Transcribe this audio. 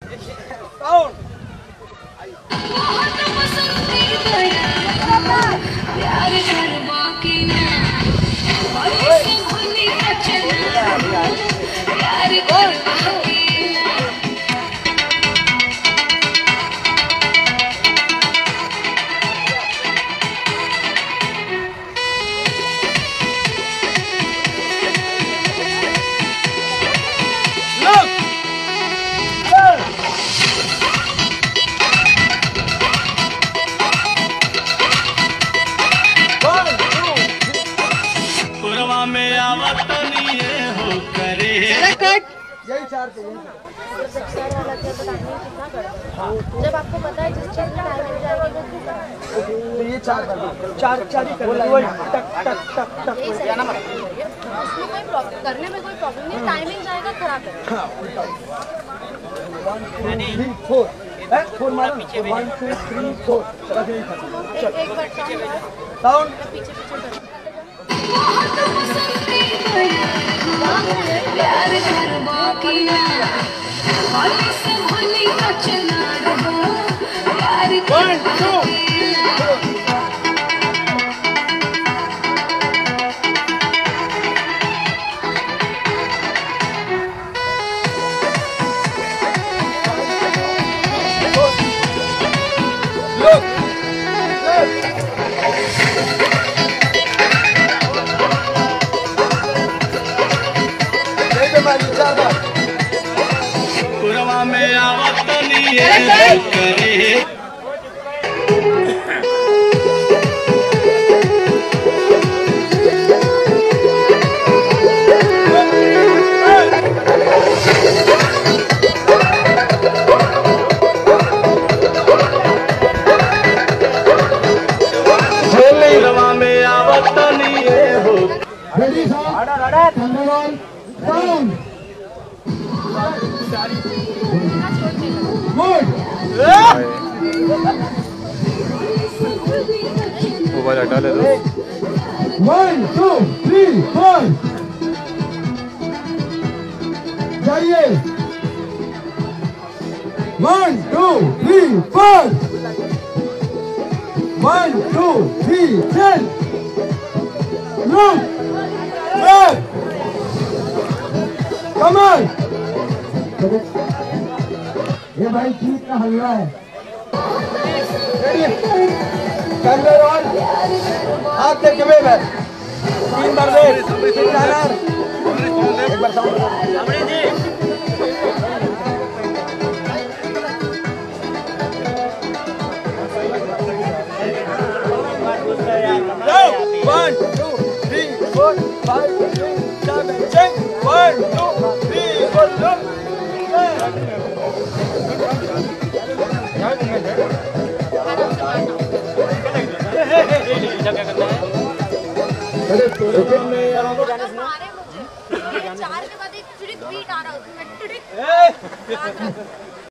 में आवतनी हो करे यही चार जब आपको पता है जिस चीज में टाइम हो जाएगा तो ये चार ही कर टक टक टक टक उसमें कोई प्रॉब्लम करने में कोई प्रॉब्लम नहीं, टाइमिंग जाएगा खराब है। 1 2 3 4 4 मारो 1 2 3 4 एक बार साउंड पीछे पीछे प्यार करवा किया होली से होली का चला रहा प्यार करवा पुरवा में आवतनी करे पुरवा में आवतनी हो मोबाइल हटा ले दो। 1 2 3 4 जाइए 1 2 3 4 1 2 3 10 look back come on ये भाई चीज का हलवा है। कैमरे ऑन हाथ लेके वे मैं 3 बार दे एक बार साउंड हमरे जी 1 2 3 4 5 6 7 8 1 2 3 4 look मारे मुझे 4 के बाद एक बीट आ रहा है उसमें